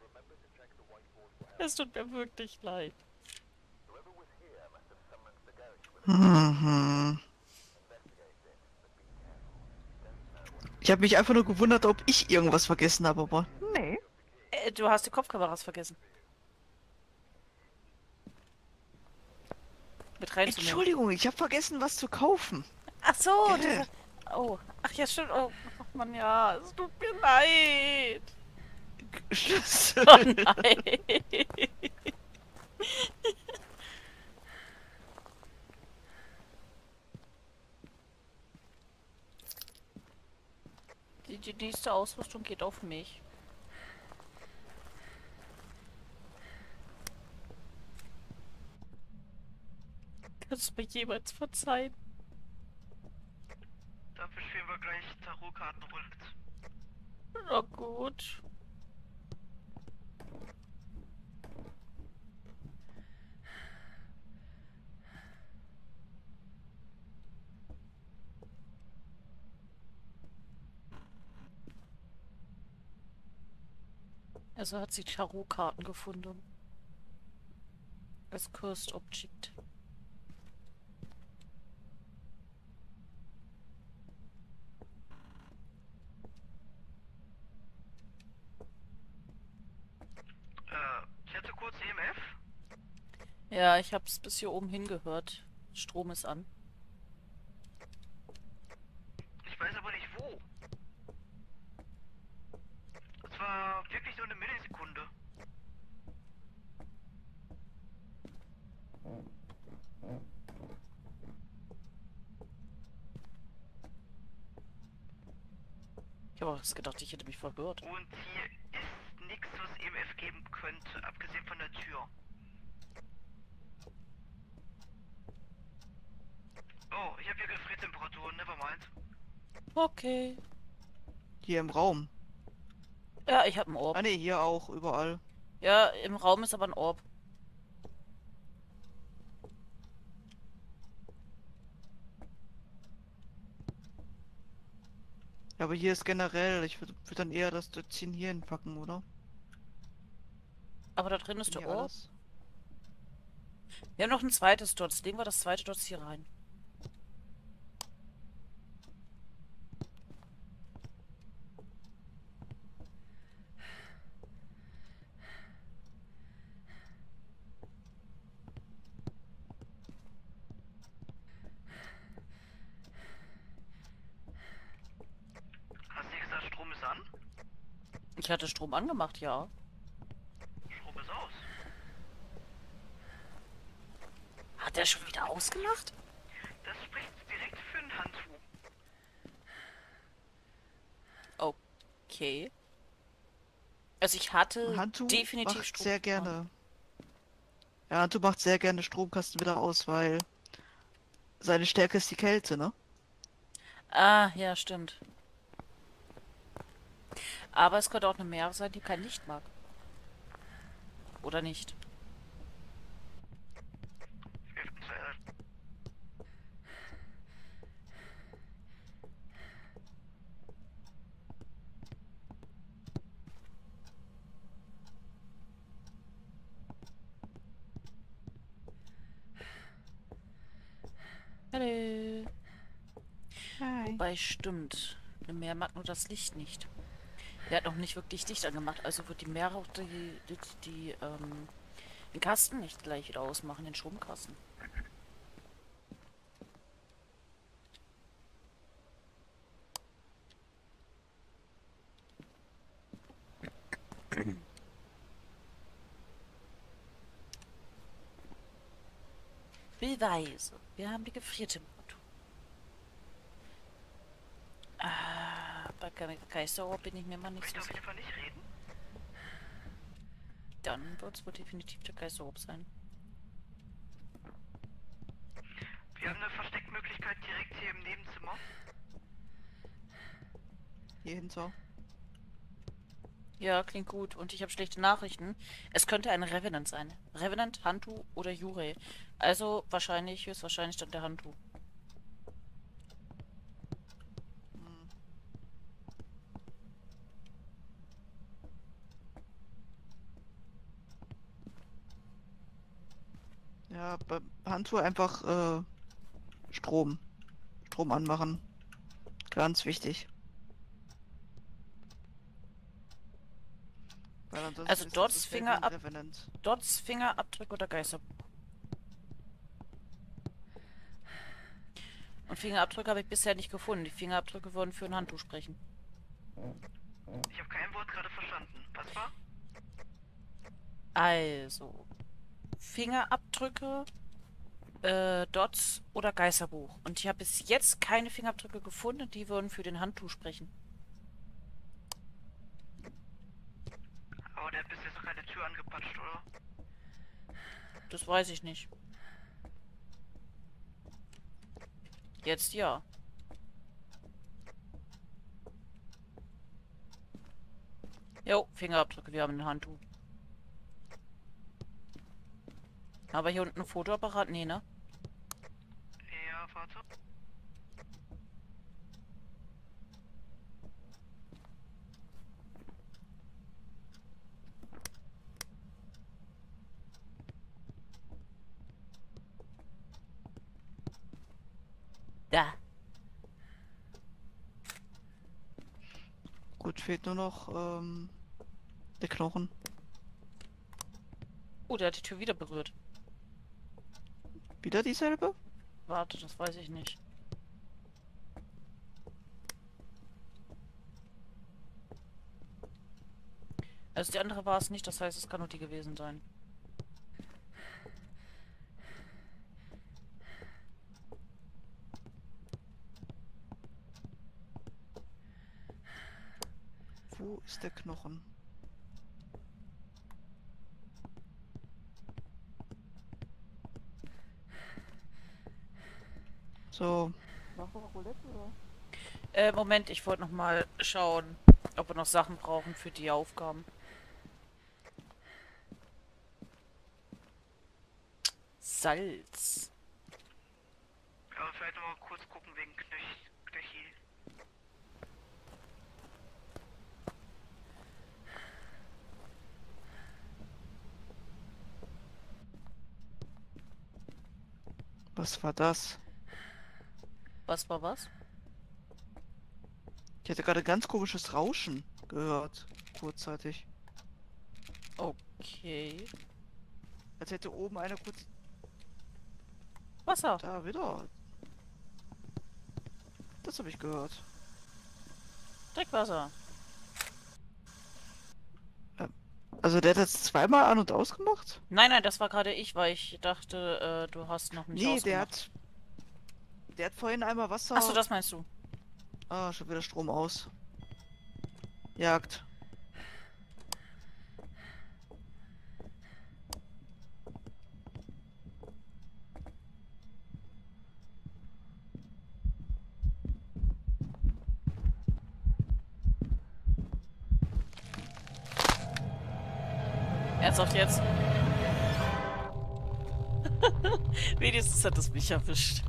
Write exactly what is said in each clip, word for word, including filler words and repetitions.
Es tut mir wirklich leid. Mhm. Ich habe mich einfach nur gewundert, ob ich irgendwas vergessen habe, aber nee. Äh, du hast die Kopfkameras vergessen. Mit reinzunehmen. Entschuldigung, ich habe vergessen, was zu kaufen. Ach so, Gell? diese. Oh, ach ja, stimmt. Oh, ach Mann, ja, es tut mir leid. Oh Schlüssel. nein. Die, die nächste Ausrüstung geht auf mich. Kannst du mir jemals verzeihen? Dafür spielen wir gleich Tarotkartenroulette. Na gut. Also hat sie Tarotkarten gefunden. Als Cursed Object. Äh, ich hatte kurz E M F. Ja, ich hab's bis hier oben hingehört. Strom ist an. Ich weiß aber nicht wo. Es war wirklich nur eine Millisekunde. Ich habe auch erst gedacht, ich hätte mich verhört. Und hier ist nichts, was E M F geben könnte, abgesehen von der Tür. Oh, ich habe hier Gefriertemperaturen, nevermind. Okay. Hier im Raum. Ja, ich habe einen Ah Orb. ne, hier auch, überall. Ja, im Raum ist aber ein Orb. Ja, aber hier ist generell, ich würde würd dann eher das Dötzchen hier hinpacken, oder? Aber da drin ist Wenn der hier Orb. alles. Wir haben noch ein zweites Dots. Legen wir das zweite Dots hier rein. Hast du gesagt, Strom ist an? Ich hatte Strom angemacht, ja. Strom ist aus. Hat der schon wieder ausgemacht? Das spricht direkt für ein Handtuch. Okay. Also ich Und hatte Hantu definitiv macht Strom sehr an. gerne. Ja, Hantu macht sehr gerne Stromkasten wieder aus, weil seine Stärke ist die Kälte, ne? Ah, ja, stimmt. Aber es könnte auch eine Meere sein, die kein Licht mag. Oder nicht? Eventuell. Hallo. Hi. Wobei, stimmt. Eine Meer mag nur das Licht nicht. Der hat noch nicht wirklich Licht angemacht, also wird die Meere auch die, die, die, ähm, den Kasten nicht gleich wieder ausmachen, den Stromkasten. Beweise. Wir haben die Gefriertemperatur. Ah, bei Ge- Geisterrohr bin ich mir mal Ich nicht so möchte auf sicher. jeden Fall nicht reden. Dann wird es wohl definitiv der Geisterrohr sein. Wir haben eine Versteckmöglichkeit direkt hier im Nebenzimmer. Hier hinter. Ja, klingt gut. Und ich habe schlechte Nachrichten. Es könnte ein Revenant sein. Revenant, Hantu oder Yurei. Also wahrscheinlich, höchstwahrscheinlich dann der Hantu. Hm. bei Handtour einfach äh, Strom. Strom anmachen. Ganz wichtig. Weil ansonsten Also ist das Dots, dasselbe wie ein Fingerab Revenant. Dots, Fingerabdrücke oder Geisterbuch. Und Fingerabdrücke habe ich bisher nicht gefunden. Die Fingerabdrücke würden für ein Handtuch sprechen. Ich habe kein Wort gerade verstanden. Was war? Also, Fingerabdrücke, äh, Dots oder Geisterbuch. Und ich habe bis jetzt keine Fingerabdrücke gefunden, die würden für den Handtuch sprechen. Aber der hat bis jetzt noch keine Tür angepatscht, oder? Das weiß ich nicht. Jetzt ja. Jo, Fingerabdrücke, wir haben ein Handtuch. Aber hier unten ein Fotoapparat? Nee, ne? Ja, warte. Da. Gut, fehlt nur noch ähm, der Knochen. Oh, der hat die Tür wieder berührt. Wieder dieselbe? Warte, das weiß ich nicht. Also die andere war es nicht, das heißt, es kann nur die gewesen sein. Wo ist der Knochen? So. Äh, Moment, ich wollte noch mal schauen, ob wir noch Sachen brauchen für die Aufgaben. Salz. Ja, vielleicht noch mal kurz gucken wegen Knöch Knöchel. Was war das? Was war was? Ich hatte gerade ganz komisches Rauschen gehört. Kurzzeitig. Okay. Als hätte oben einer kurz... Wasser. Da, wieder. Das habe ich gehört. Dreckwasser. Also der hat jetzt zweimal an- und ausgemacht? Nein, nein, das war gerade ich, weil ich dachte, äh, du hast noch nicht Nee, der ausgemacht. hat... Der hat vorhin einmal Wasser... Achso, das meinst du. Ah, schon wieder Strom aus. Jagd. Ernsthaft jetzt? Wenigstens hat es mich erwischt.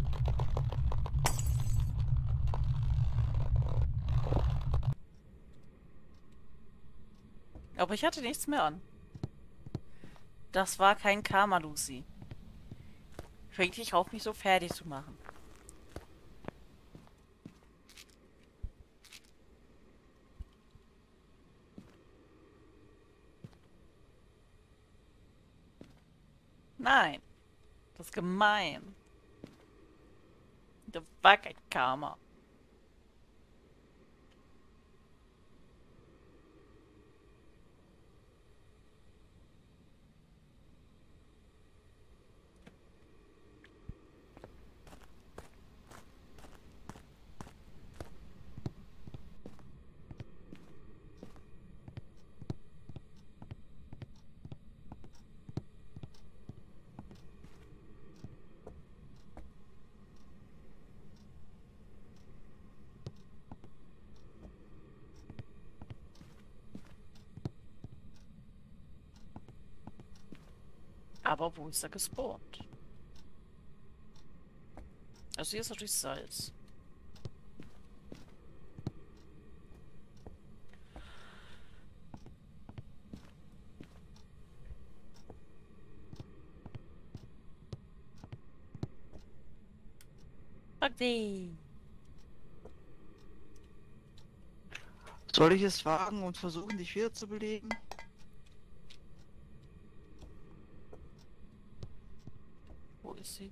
Aber ich hatte nichts mehr an. Das war kein Karma, Lucy. Fängt dich auf, mich so fertig zu machen. Nein. Das ist gemein. Das war kein Karma. Aber wo ist er gespawnt? Also hier ist natürlich Salz. Okay. Soll ich es wagen und versuchen, dich wiederzubeleben? Wo ist sie?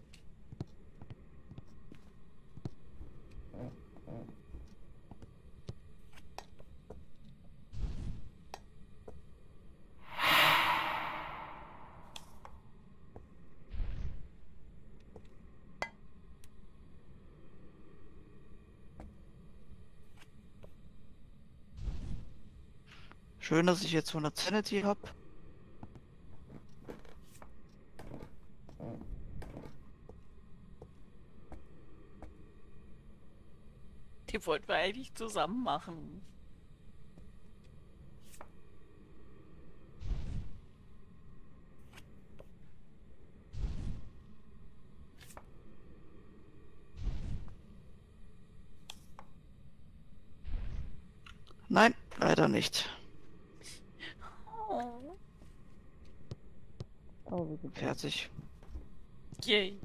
Schön, dass ich jetzt hundert Sanity habe. Die wollten wir eigentlich zusammen machen. Nein, leider nicht. Oh. Fertig. Yay.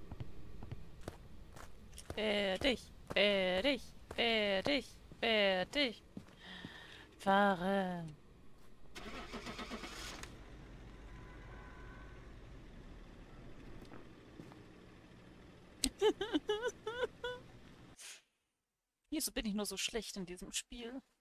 Fertig, fertig, fertig, fertig. Fahren. Wieso bin ich nur so schlecht in diesem Spiel?